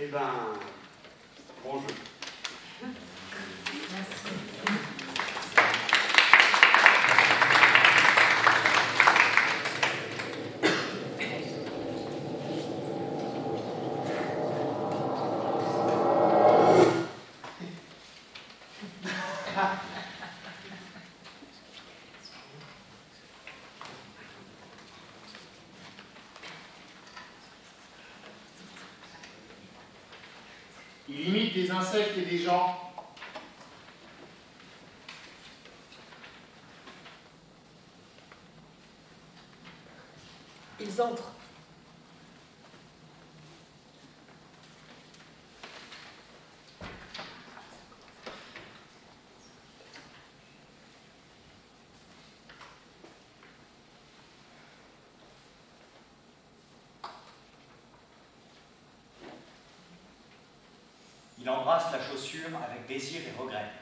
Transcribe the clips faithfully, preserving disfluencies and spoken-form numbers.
Eh ben, bonjour. Merci. Il imite des insectes et des gens. Ils entrent. Il embrasse la chaussure avec désir et regret.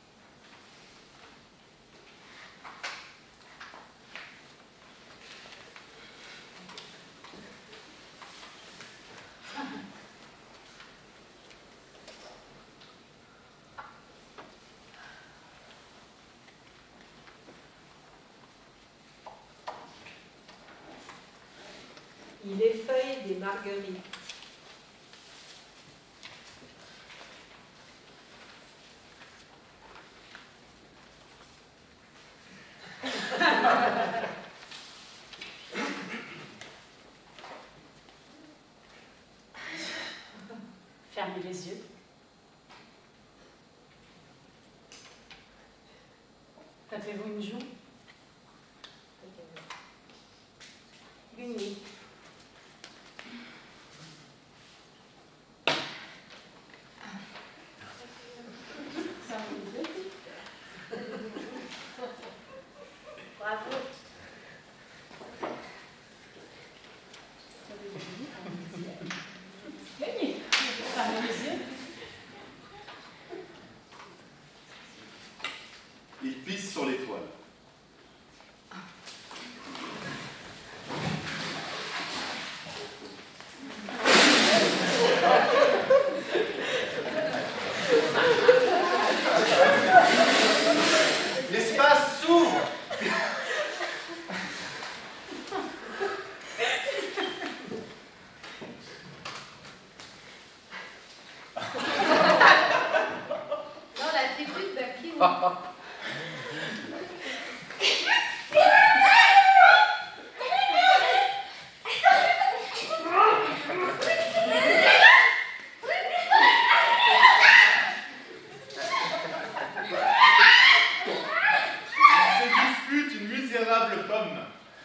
Il effeuille des marguerites. Fermez les yeux. Tapez-vous une joue. Une nuit. Bravo. Gagné. Fermez les yeux. Il pisse sur l'étoile. L'espace s'ouvre. Non, la tribu de Baki. Se dispute une misérable pomme.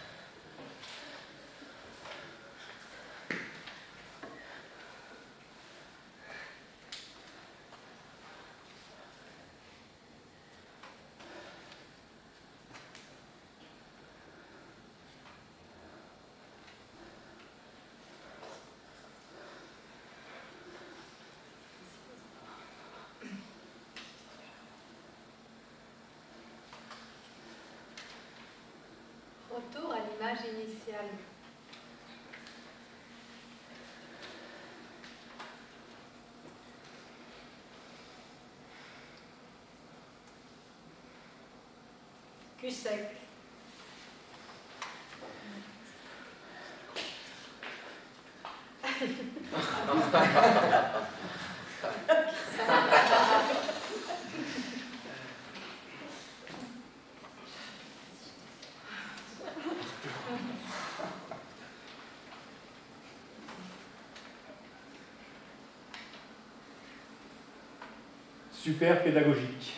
Retour à l'image initiale. Cul sec. Super pédagogique.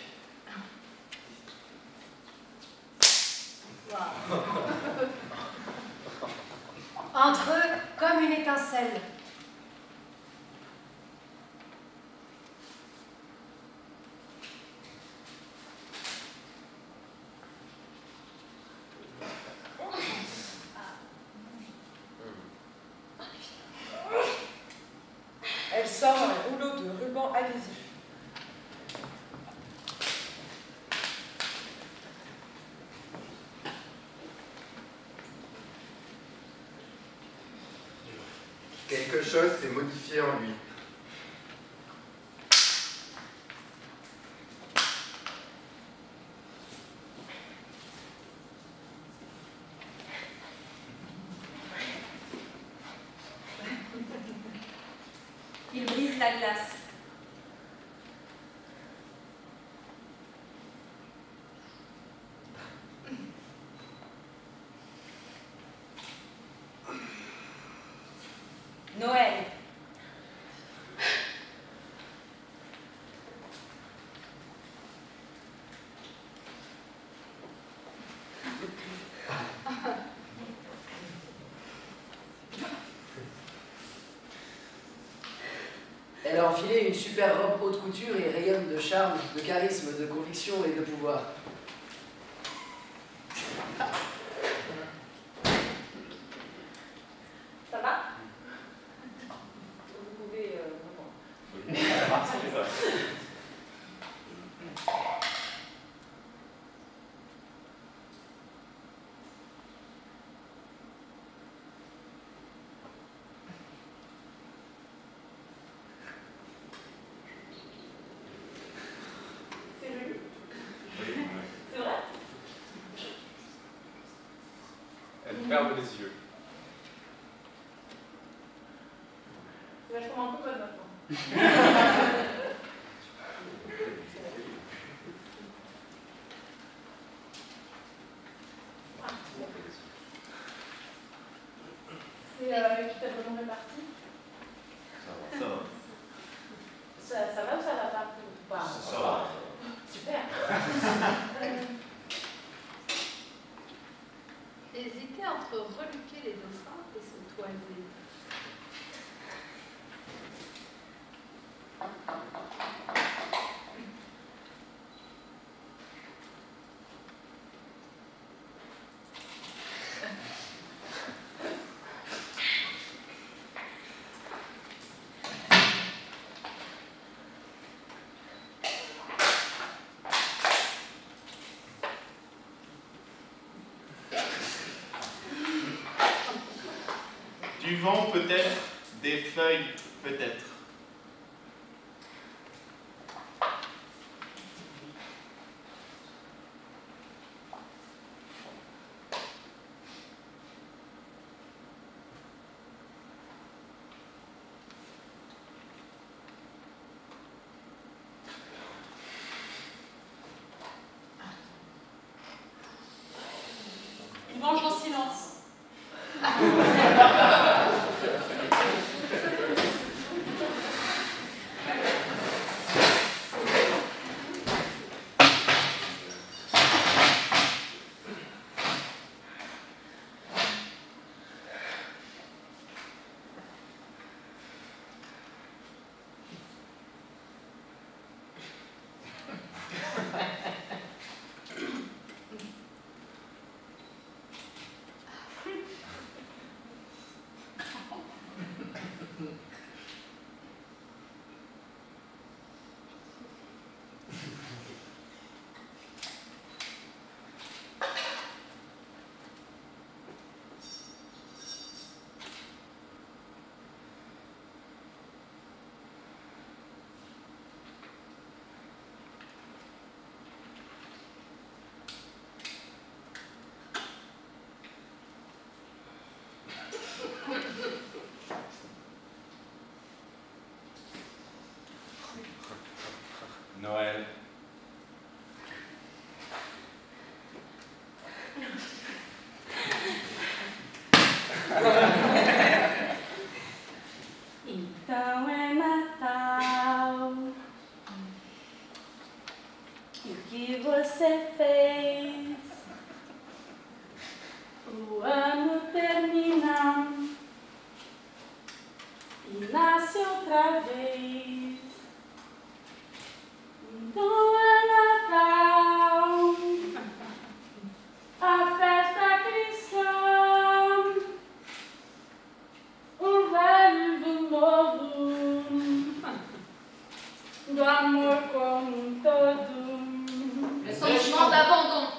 Entre eux, comme une étincelle. Elle sort un rouleau de ruban adhésif. Quelque chose s'est modifié en lui. la glace. Noël. Elle a enfilé une super robe haute couture et rayonne de charme, de charisme, de conviction et de pouvoir. Ça va? Vous pouvez... Euh, Oui, ça marche, c'est ça. c'est joli. Oui, oui. C'est vrai? Elle ferme les yeux. C'est vachement un peu bonne maintenant. C'est euh, équitablement réparti. Ça va. Ça va. Ça, ça va ou ça va pas? Ou pas? Ça va. Super. Hésitez entre reluquer les dauphins et se toiser. Du vent peut-être, des feuilles peut-être. Ils mangent en silence. Noël. Então é Natal. E o que você fez? O ano termina e nasce outra vez. Então é Natal, a festa cristã, o velho do novo, do amor como um todo. Le sentiment d'abandon.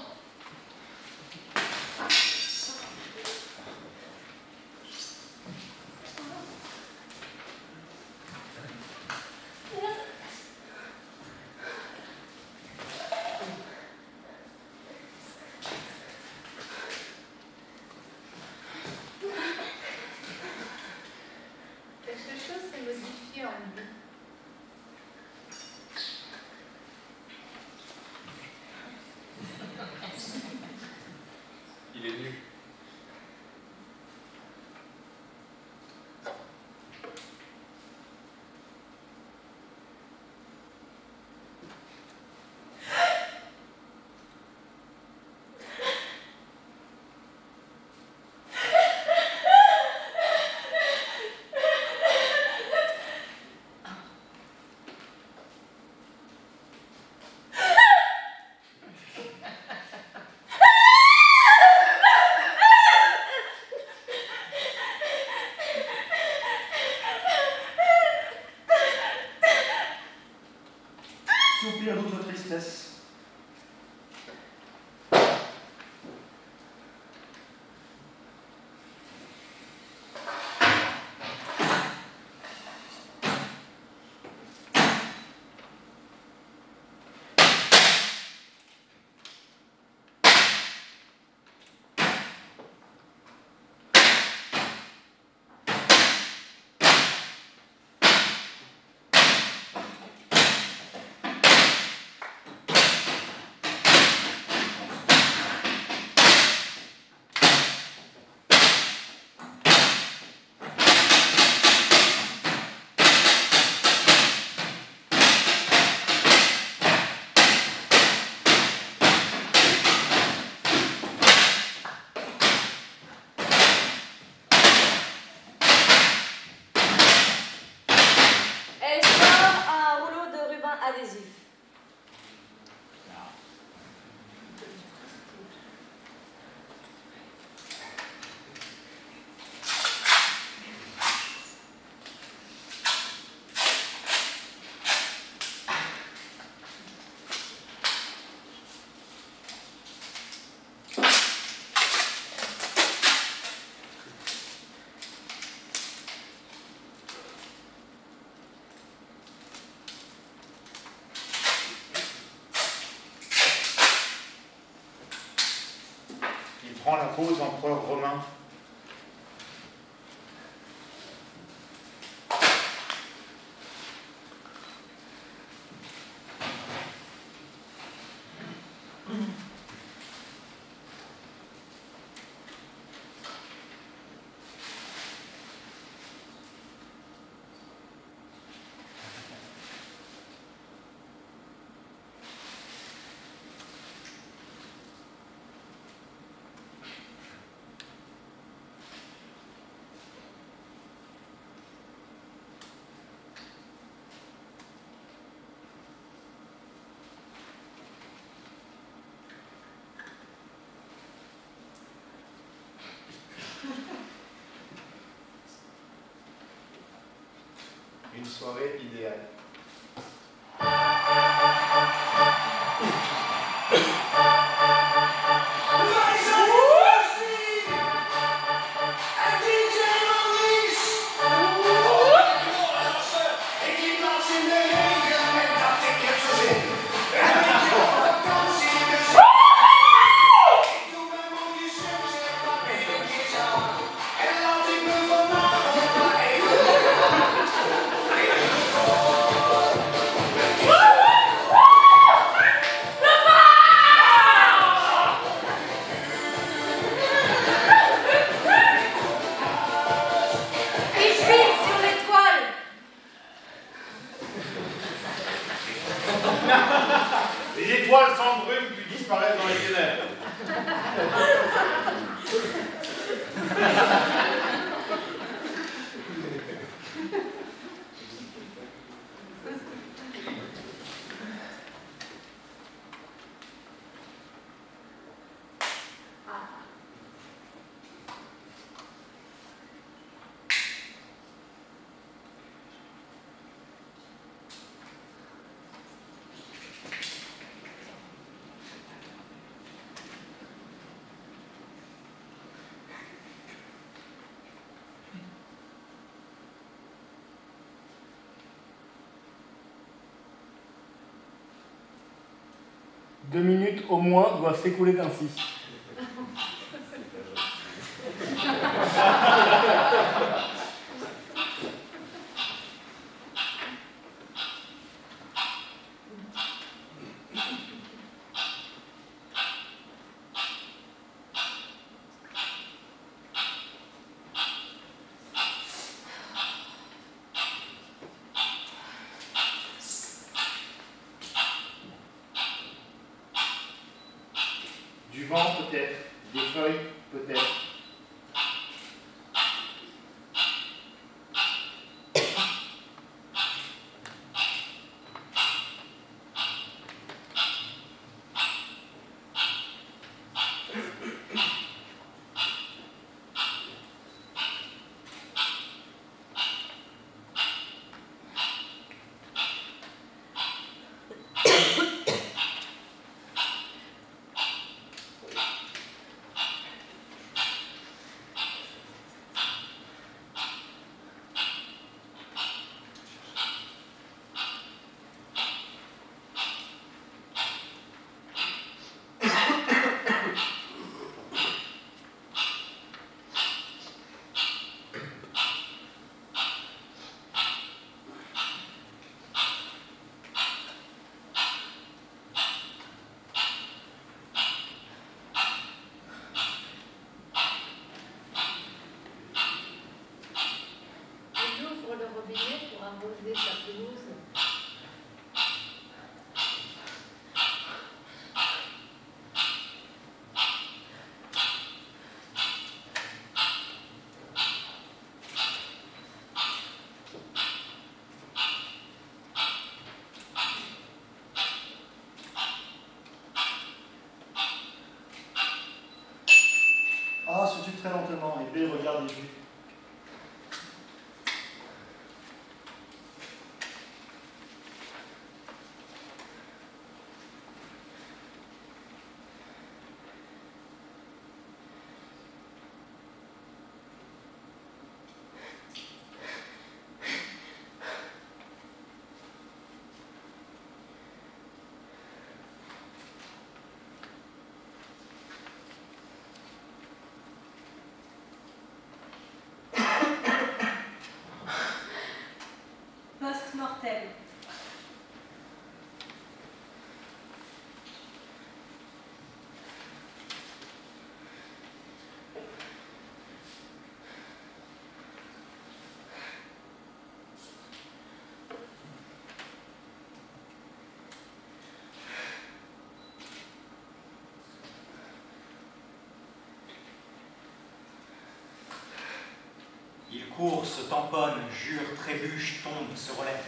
Quelque chose s'est modifié en lui. Soupir d'autre tristesse. Adhésif. Prend la pose empereur romain. Une soirée idéale. Les étoiles s'embrument puis disparaissent dans les ténèbres. Deux minutes au moins doivent s'écouler ainsi. Du vent peut-être, des feuilles peut-être. arroser sa pelouse. A se tue très lentement et B regarde les vues. Post-mortem. Il court, se tamponne, jure, trébuche, tombe, se relève.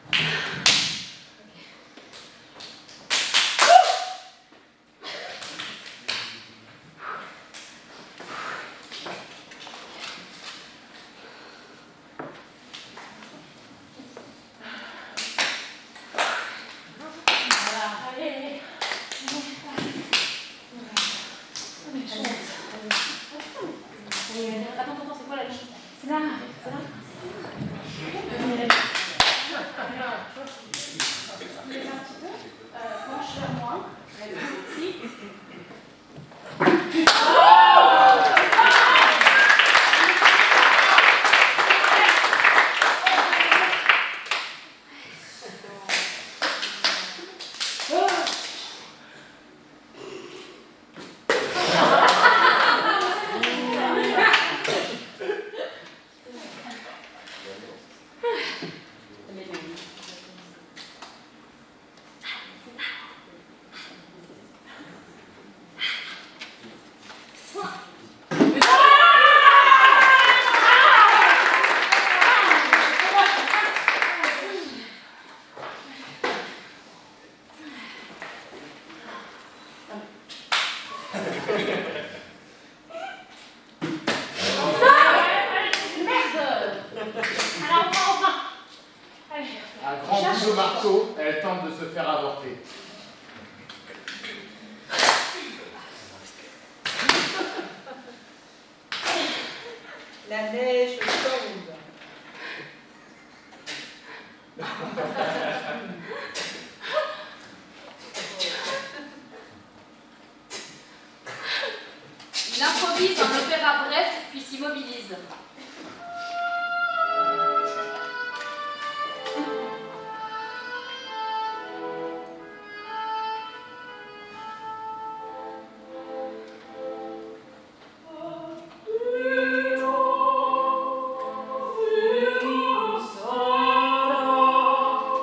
Attends, attends, c'est quoi la liste? C'est là, c'est là. Lève un petit peu, euh, penche vers moi. Ici. À grand coup de marteau, elle tente de se faire avorter. La neige tombe. Il improvise un opéra bref, puis s'immobilise. Sarah.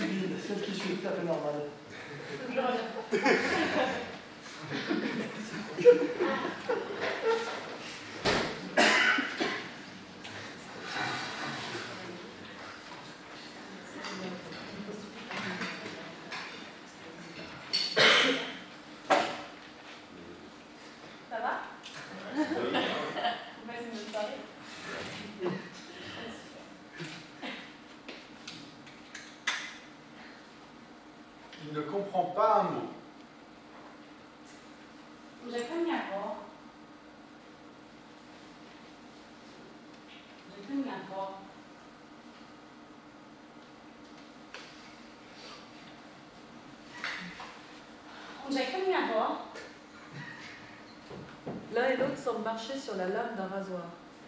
stupide, celle qui suit tout à fait normale. Ça va? Vous passez une bonne soirée? Il ne comprend pas un mot. J'ai pas mis à voir. J'ai pas mis à voir. J'ai pas mis à voir. L'un et l'autre semblent marcher sur la lame d'un rasoir.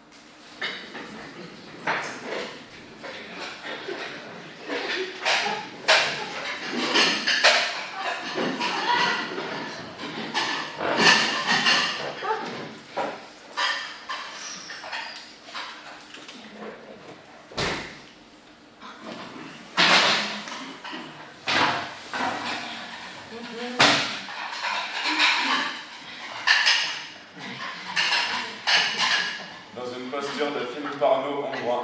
Dans une posture de film porno hongrois.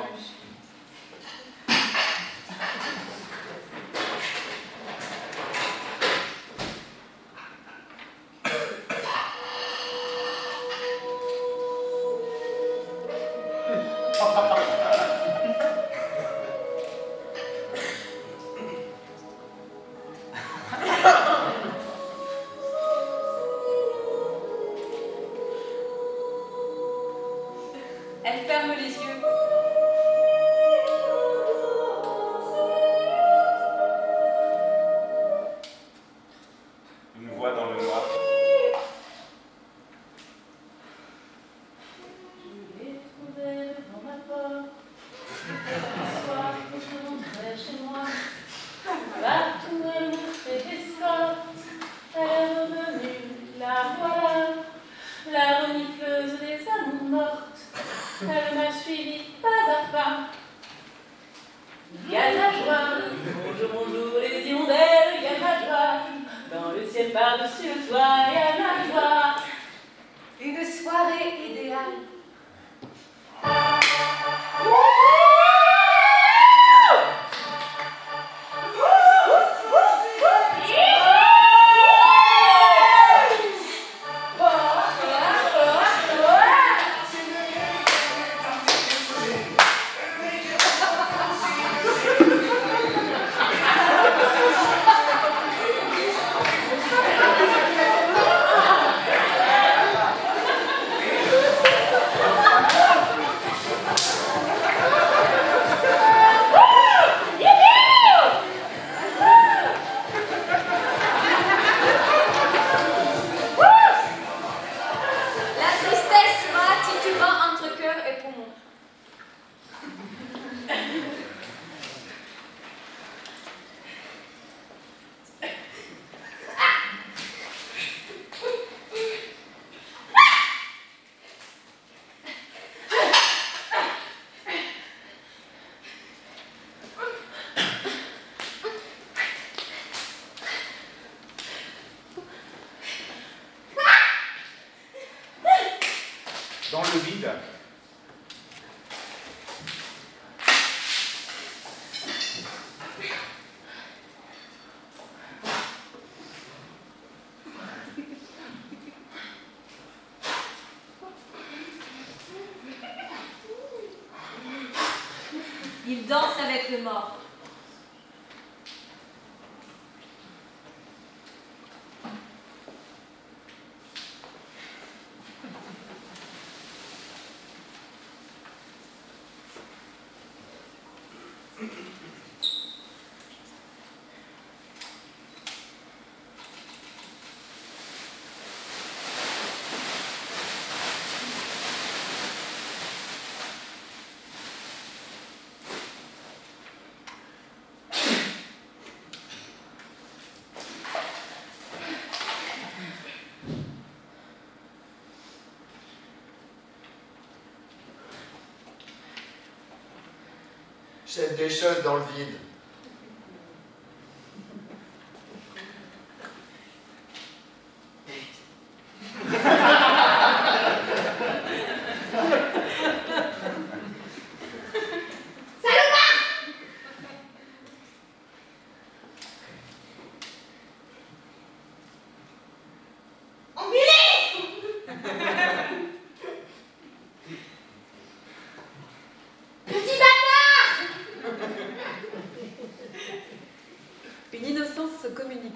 Elle ferme les yeux. Une voix dans le noir. Je l'ai trouvé devant ma porte. Ce soir, quand je rentrais chez moi, partout elle me fait des escorte. Elle est revenue, la voilà, la renifleuse des amours mortes. Elle m'a suivi pas à pas. Il y a de la joie, bonjour, bonjour, les hirondelles, il y a de la joie. Dans le ciel par-dessus le toit, il y a de la joie. Une soirée idéale. Dans le vide. Il danse avec le mort. Jette des choses dans le vide. l'innocence se communique.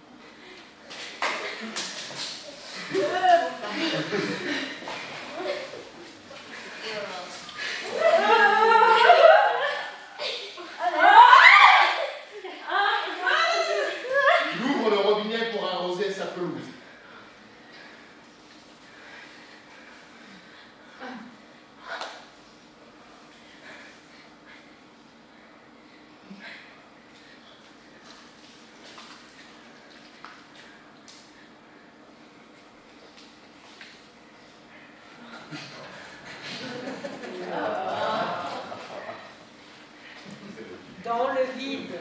Il ouvre le robinet pour arroser sa pelouse. Dans le vide.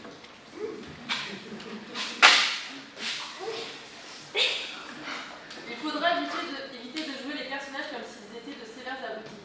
Il faudra éviter de, éviter de jouer les personnages comme s'ils étaient de sévères abrutis.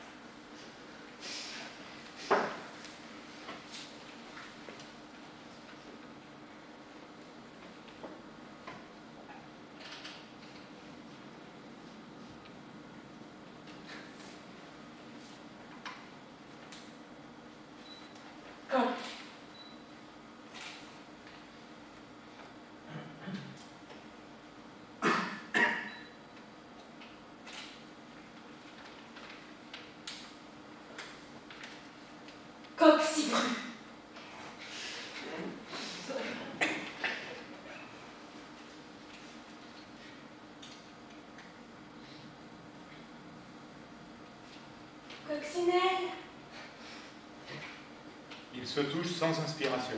Coccinelle. Coccinelle. Il se touche sans inspiration.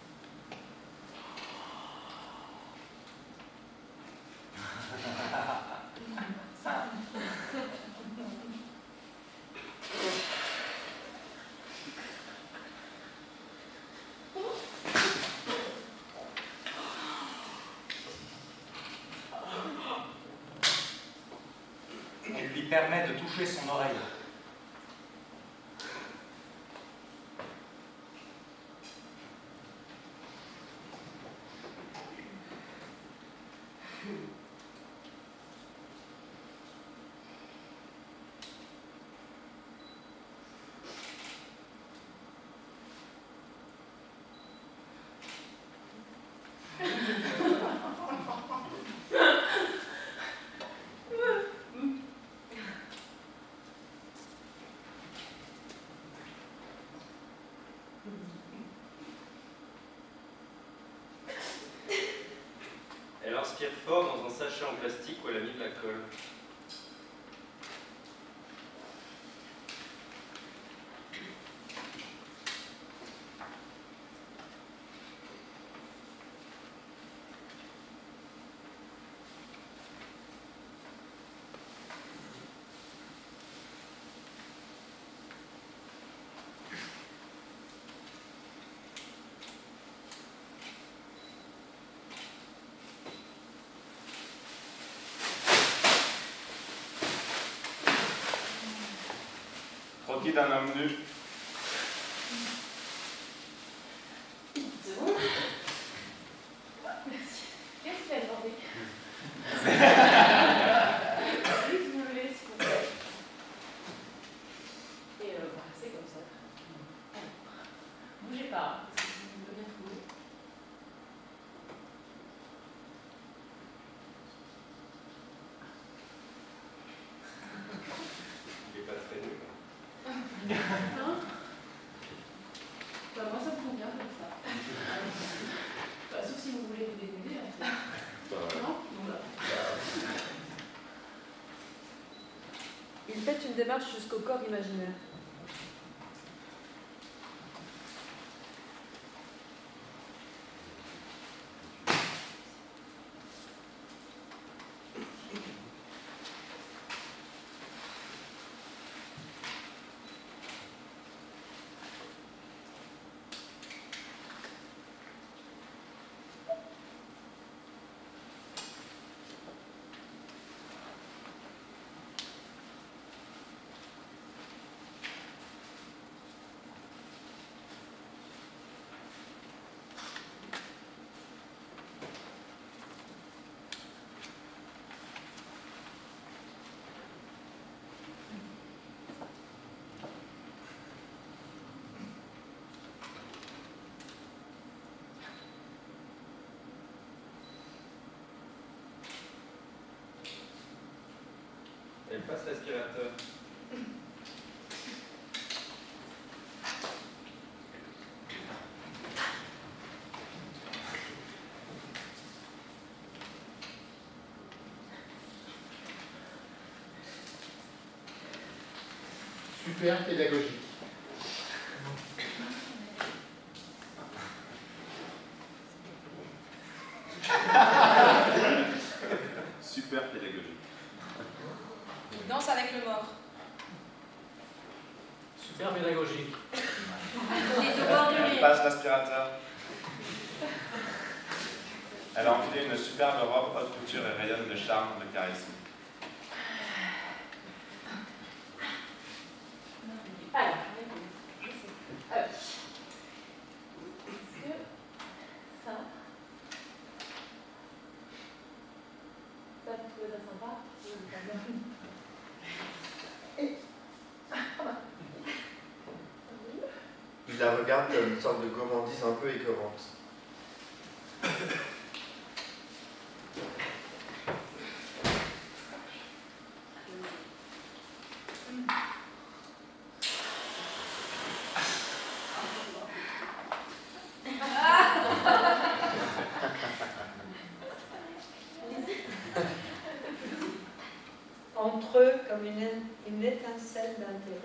Elle lui permet de toucher son oreille. Elle inspire fort dans un sachet en plastique où elle a mis de la colle. Croquis d'un homme nu. Merci. Qu'est-ce qu'il a demandé? Juste me lever, s'il vous plaît. Et euh, bah, c'est comme ça. Alors, bougez pas, parce que c'est bien trouvé. Il est pas très nul. Non? Bah, moi ça me convient comme ça. Bah, sauf si vous voulez vous dénuder. En fait. Bah, non? Bon, là. Il fait une démarche jusqu'au corps imaginaire. Passe l'aspirateur. Super pédagogique. Super pédagogique. Danse avec le mort. Super pédagogique. Elle passe l'aspirateur. Elle a enfilé une superbe robe haute couture et rayonne de charme, de charisme. Alors, alors, est-ce que ça, ça vous trouvez ça sympa? Il la regarde comme une sorte de gourmandise un peu écœurante. Entre eux comme une, une étincelle d'intérêt.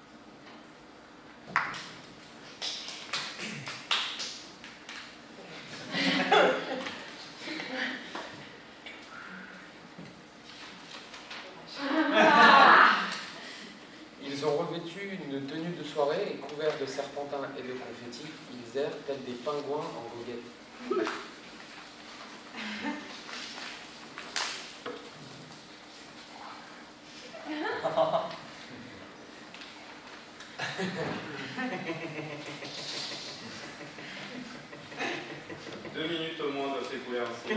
Ils ont revêtu une tenue de soirée et couverts de serpentins et de confettis, ils errent tels des pingouins en goguette. Deux minutes au moins doivent s'écouler ainsi.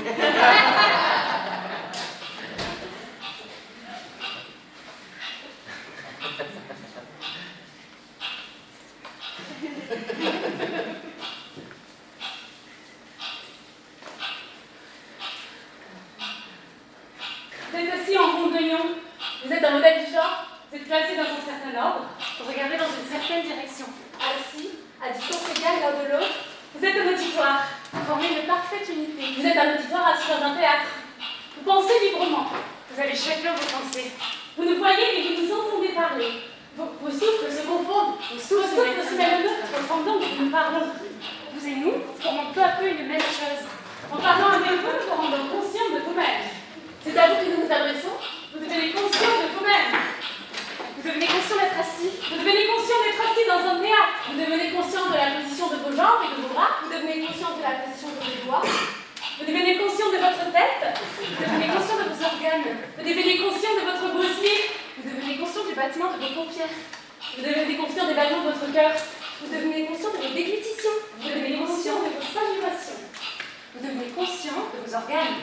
Vous êtes assis en rond de guignon, vous êtes un modèle du genre, vous êtes placé dans un certain ordre, Vous regardez dans une certaine direction. assis, à distance égale l'un de l'autre, vous êtes un auditoire, Vous formez une parfaite unité. vous êtes un auditoire assis dans un théâtre, vous pensez librement, Vous avez chacun vos pensées. vous nous voyez et vous nous entendez parler, vos, vos souffles se confondent, vos souffles se mêlent aux nôtres, pendant que nous parlons. Vous et nous formons peu à peu une même chose. En parlant avec vous, nous vous rendons conscients de vous-même. C'est à vous que nous nous adressons, vous devenez conscients de vous-même. Vous devenez conscient d'être assis. Vous devenez conscient d'être assis dans un théâtre. Vous devenez conscient de la position de vos jambes et de vos bras. Vous devenez conscient de la position de vos doigts. Vous devenez conscient de votre tête. Vous devenez conscient de vos organes. Vous devenez conscient de votre boursier. Vous devenez conscient du battement de vos paupières. Vous devenez conscient des battements de votre cœur. Vous devenez conscient de vos déglutitions. Vous devenez conscient de vos salivations. Vous devenez conscient de vos organes.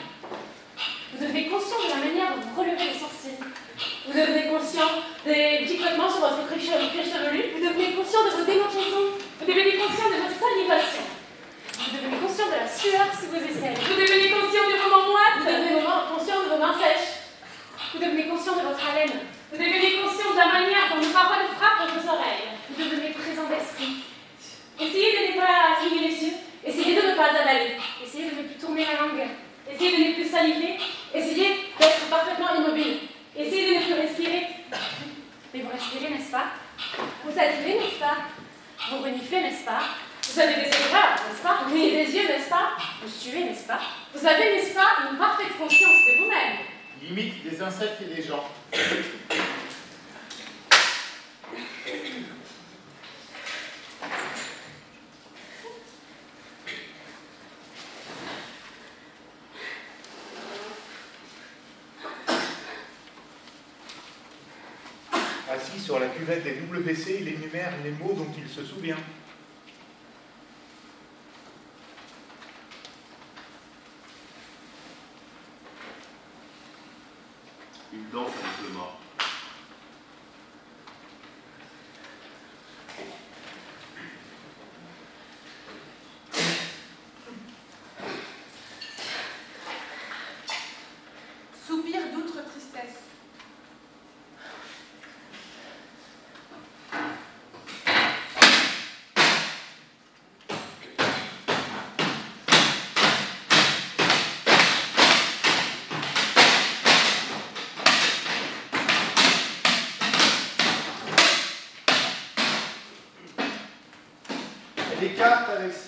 Vous devenez conscient de la manière dont vous relevez les sourcils. Vous devenez conscient des picotements sur votre cuir chevelu. Vous devenez conscient de vos démangeaisons. Vous devenez conscient de vos salivations. Vous devenez conscient de la sueur sous vos aisselles. Vous devenez conscient des moments moites. Vous devenez conscient de vos mains sèches. Vous devenez conscient de votre haleine. Vous devenez conscient de la manière dont nos paroles frappent vos oreilles. Vous devenez présent d'esprit. Essayez de ne pas cligner les yeux. Essayez de ne pas avaler. Essayez de ne plus tourner la langue. Essayez de ne plus saliver. Essayez d'être parfaitement immobile. Essayez de ne plus respirer. Mais vous respirez, n'est-ce pas? Vous salivez, n'est-ce pas? Vous reniflez, n'est-ce pas? Vous avez des éclairs, n'est-ce pas? Vous avez des yeux, n'est-ce pas? Vous suez, n'est-ce pas? Vous avez, n'est-ce pas, une parfaite conscience de vous-même. Limite des insectes et des gens. Assis sur la cuvette des W C, il énumère les mots dont il se souvient. Il danse avec le mort. Soupir d'outre tristesse.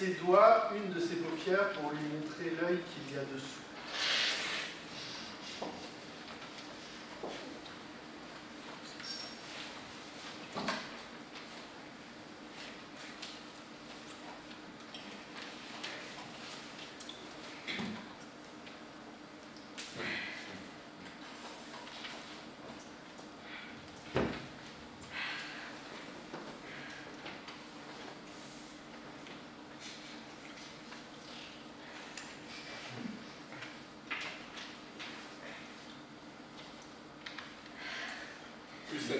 ses doigts une de ses paupières pour lui montrer l'œil qu'il y a dessous. Plus sec.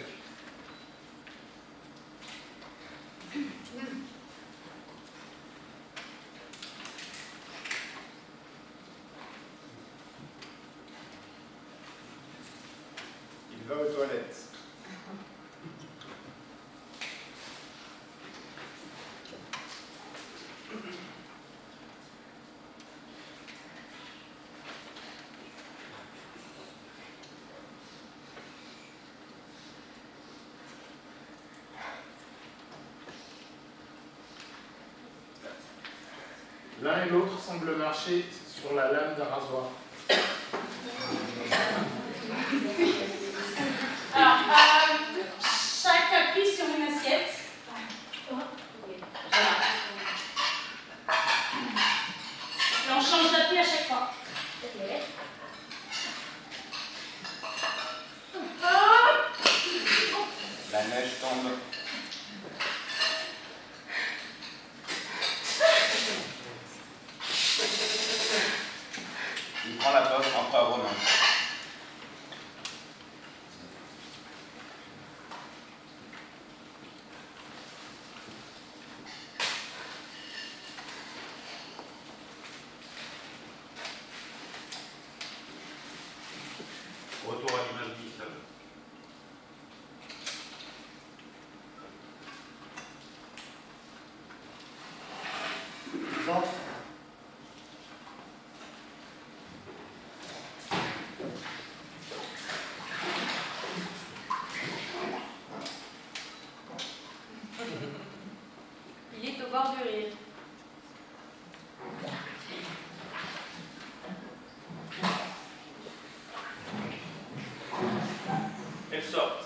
Il va aux toilettes. L'un et l'autre semblent marcher sur la lame d'un rasoir. Alors, euh, chaque appuie sur une assiette. Voilà. Et on change d'appui à chaque fois. La neige tombe. Il prend la poste, empereur romain. Retour à l'image initiale. Entre. Il est au bord du rire. Elles sortent.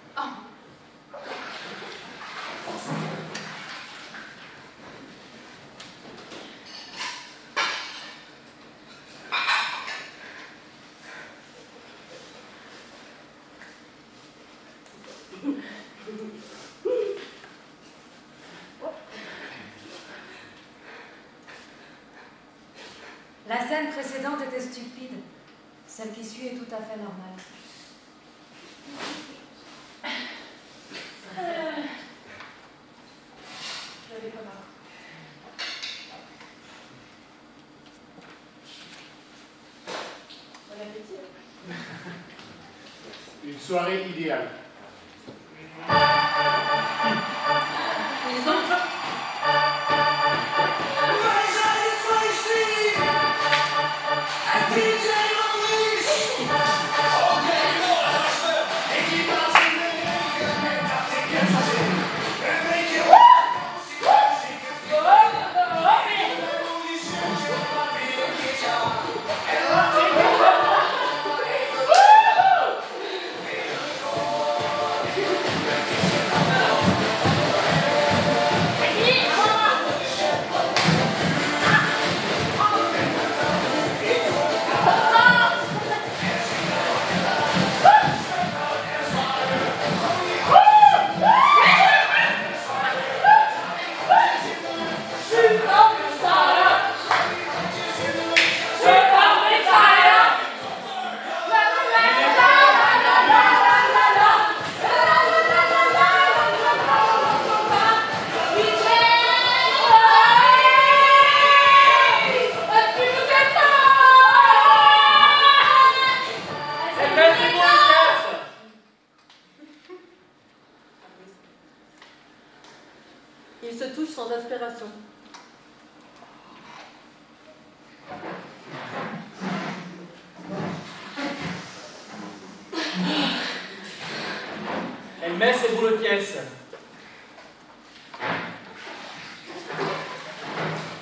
La scène précédente était stupide. Celle qui suit est tout à fait normale. Euh, je l'avais pas marre. Bon appétit. Une soirée idéale. Ils ont Ils se touchent sans aspiration. Elle met ses boules de pièce.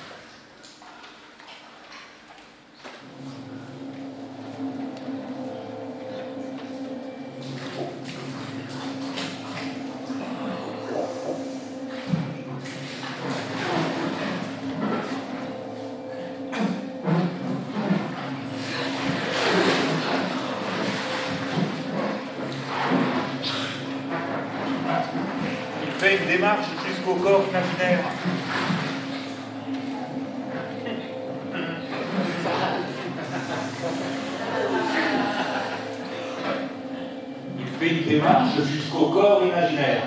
jusqu'au corps imaginaire. Il fait une démarche jusqu'au corps imaginaire.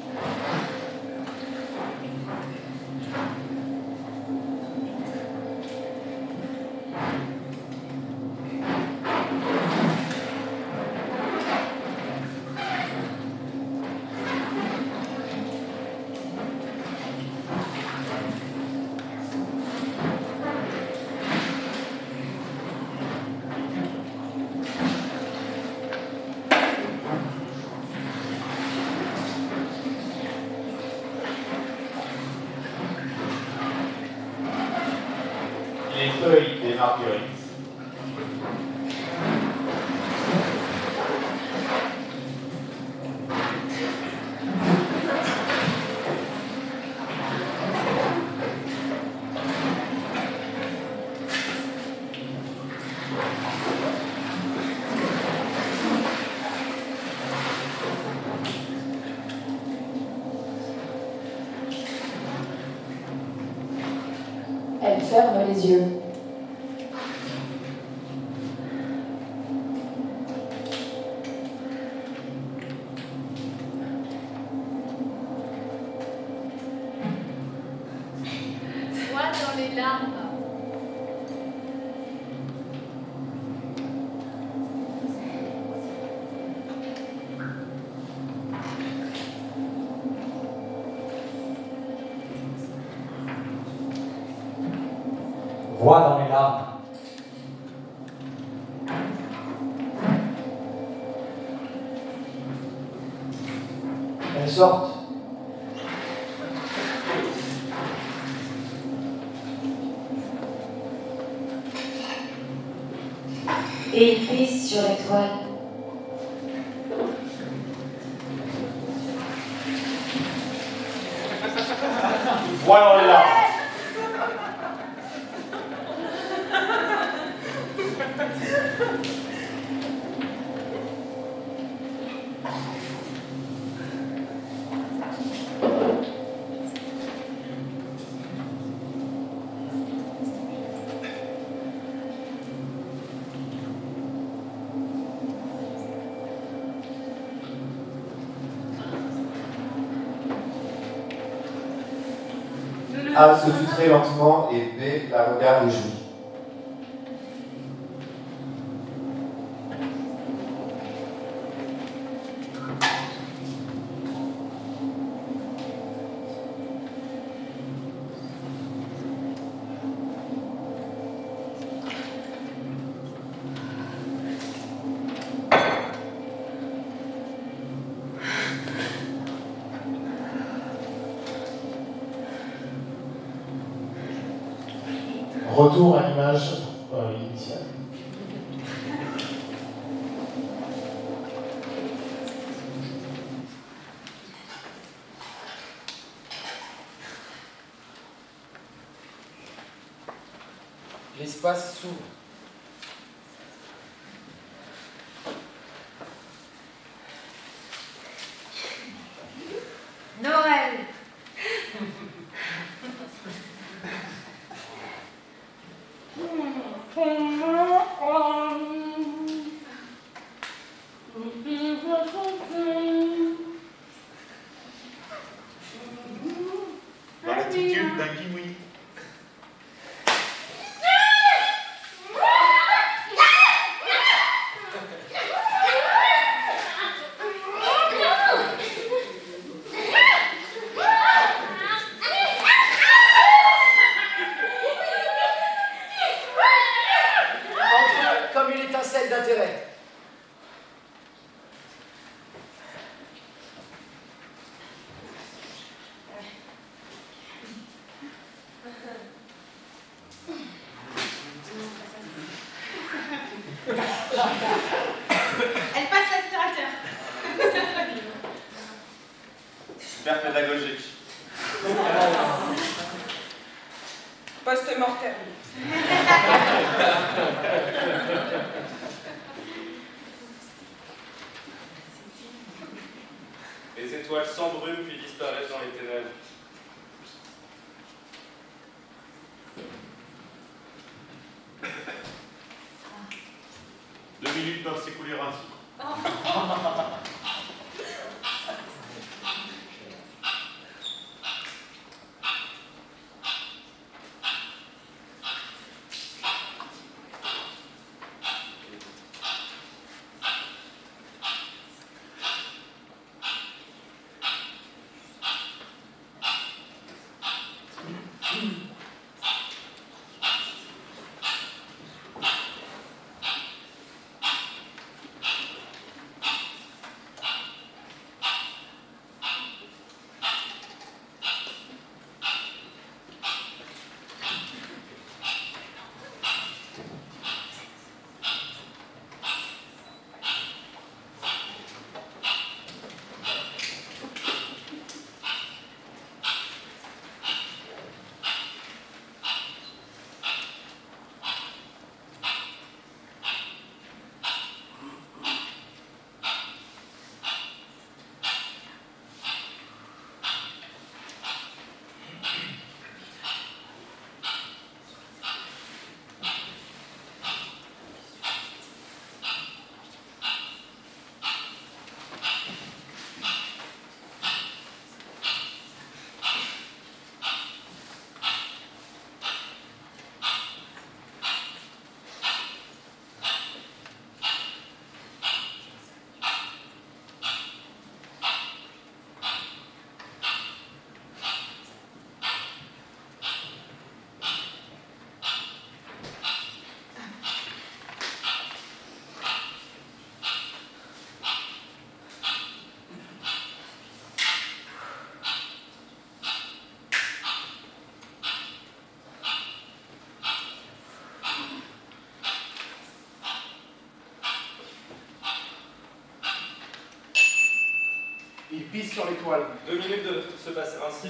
Les feuilles des marguerites. Elle ferme les yeux. Voix dans les larmes. Voix dans les larmes. Elles sortent. Et il pisse sur l'étoile. Voix dans les larmes. A se tue très lentement et B la regarde et jouit. Retour à l'image euh, initiale. L'espace s'ouvre. Noël. Dans l'attitude d'un kiwi. Entre comme une étincelle d'intérêt. Elle passe l'aspirateur. Super pédagogique. Post-mortem. Les étoiles s'embrument puis disparaissent dans les ténèbres. minutes doivent s'écouler ainsi. Il pisse sur l'étoile. Deux minutes de se passer ainsi.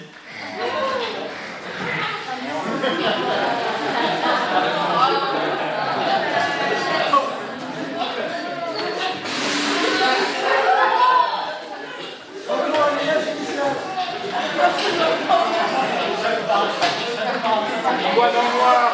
Il voit dans le noir.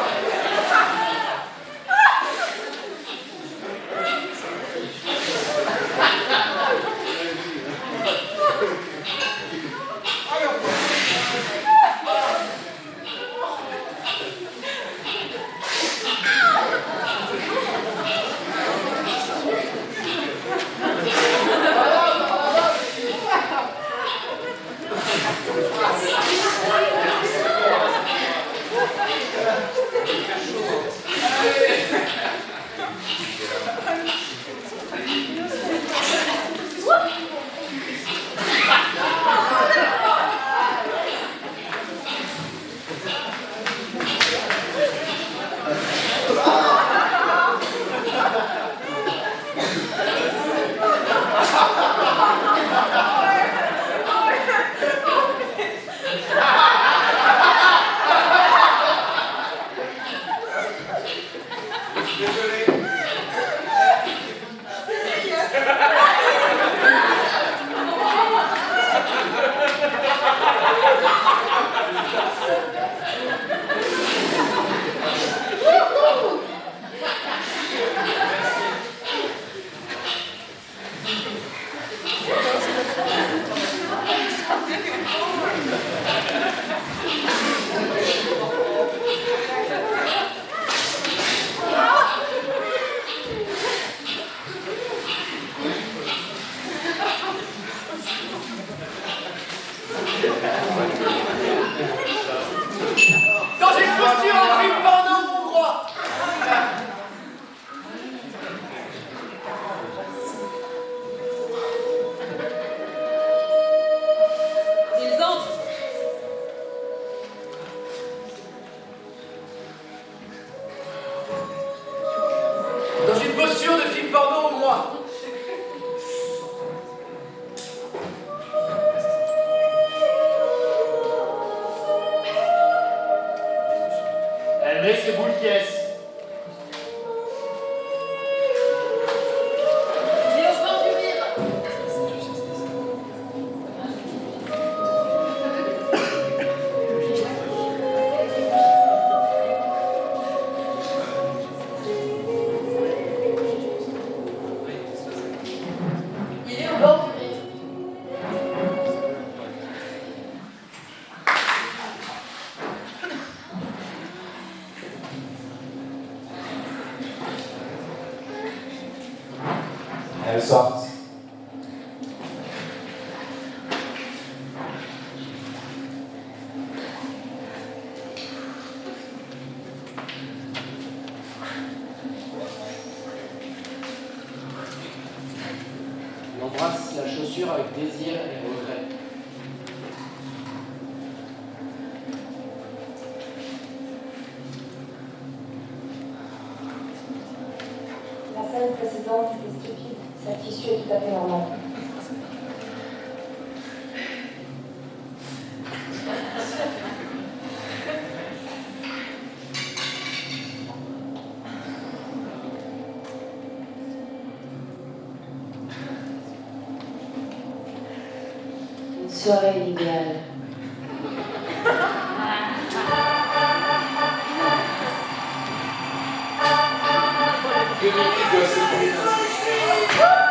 Elles sortent. Il embrasse la chaussure avec désir et regret. La scène précédente était stupide. Cette issue est tout à fait normale. Une soirée idéale. Deux minutes doivent s'écouler.